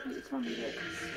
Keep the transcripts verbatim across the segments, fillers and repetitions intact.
It's on the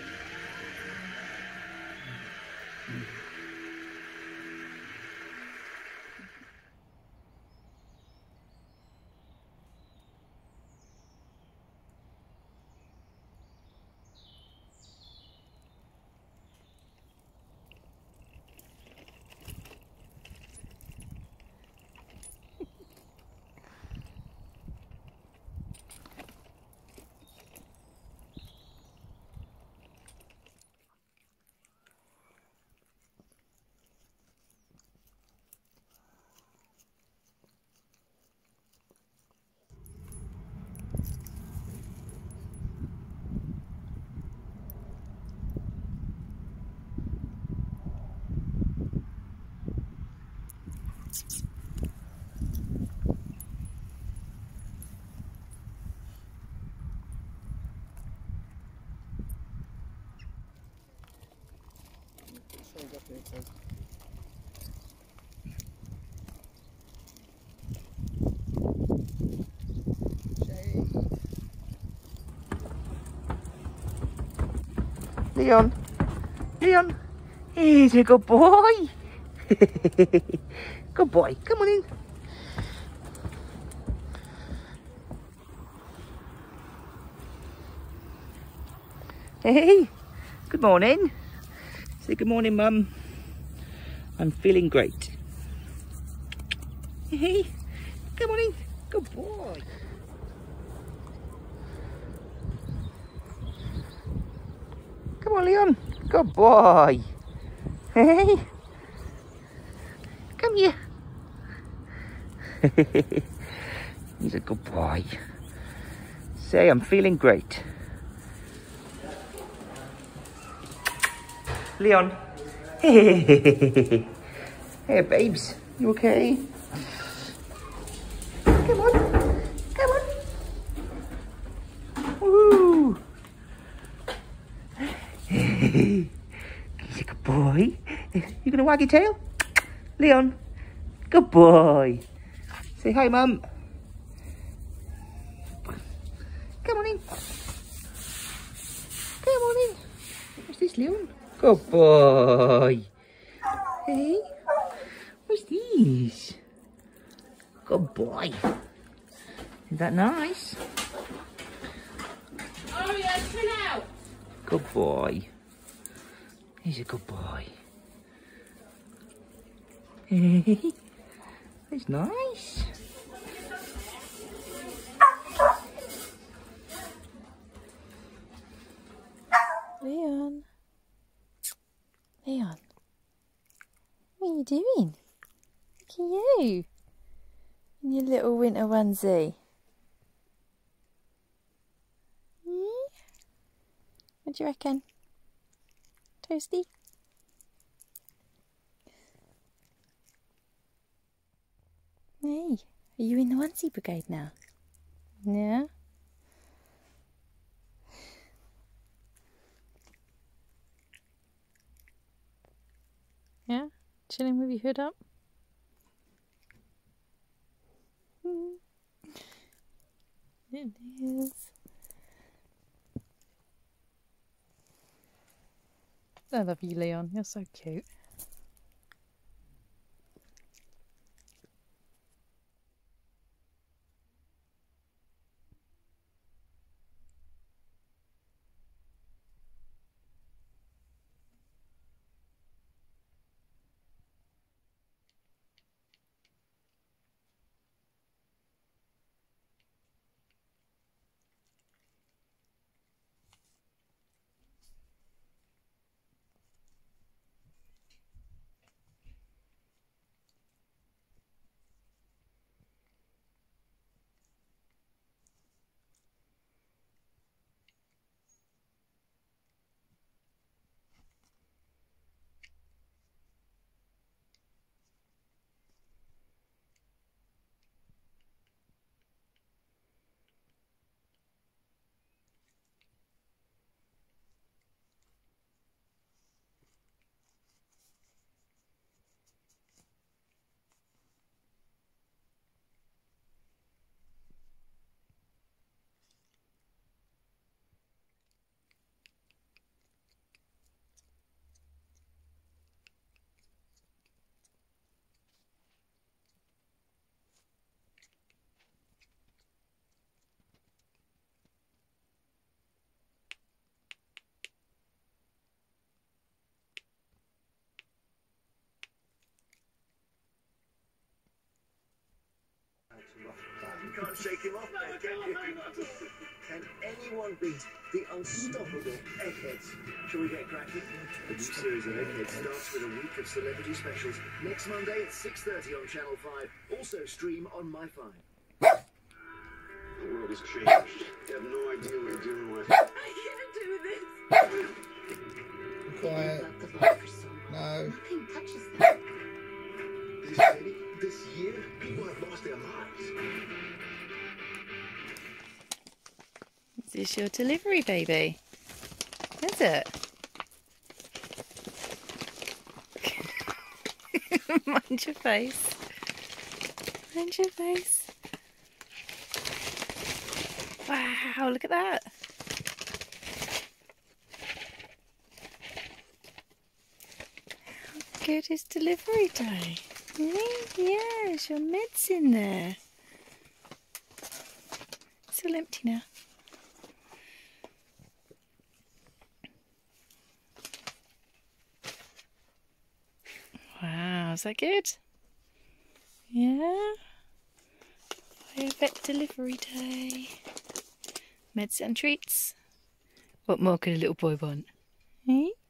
Leon, Leon, he's a good boy. Good boy, come on in. Hey, good morning. Say good morning, Mum. I'm feeling great. Hey, come on in. Good boy. Come on, Leon. Good boy. Hey, come here. He's a good boy. Say, I'm feeling great. Leon. Hey, hey, babes. You okay? Come on. Come on. Woo. He's a good boy. You gonna wag your tail? Leon. Good boy. Say hi, Mum. Come on in. Come on in. What's this, Leon? Good boy. Hey, what's these? Good boy. Isn't that nice? Oh yeah, chill out. Good boy. He's a good boy. Hey, that's nice. Leon. Leon. What are you doing? Look at you. In your little winter onesie. Hmm? What do you reckon? Toasty? Hey, are you in the onesie brigade now? Yeah? Yeah? Chilling with your hood up? Hmm. It is. I love you, Leon. You're so cute. can't shake him off, then, can you? Can anyone beat the unstoppable Eggheads? Shall we get cracking? The new series of Eggheads starts with a week of celebrity specials next Monday at six thirty on Channel five. Also stream on My five. The world has changed. You have no idea what you're dealing with. I can't do this. Quiet. No. Nothing touches them. This city, this year, people have lost their lives. Is this your delivery baby? Is it? Mind your face. Mind your face. Wow, look at that. How good is delivery day? Yes, your med's in there. It's all empty now. Wow, is that good? Yeah. Vet delivery day. Meds and treats. What more could a little boy want? Eh?